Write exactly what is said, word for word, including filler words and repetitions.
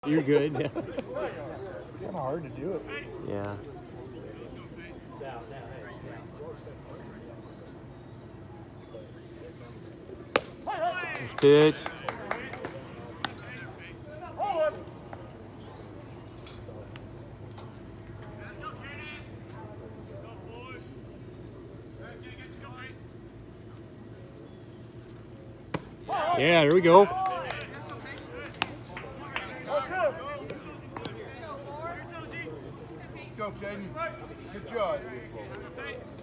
You're good. Yeah. It's kind of hard to do it. Yeah. Nice pitch. Yeah, there we go. Let's go, Peyton. Good job.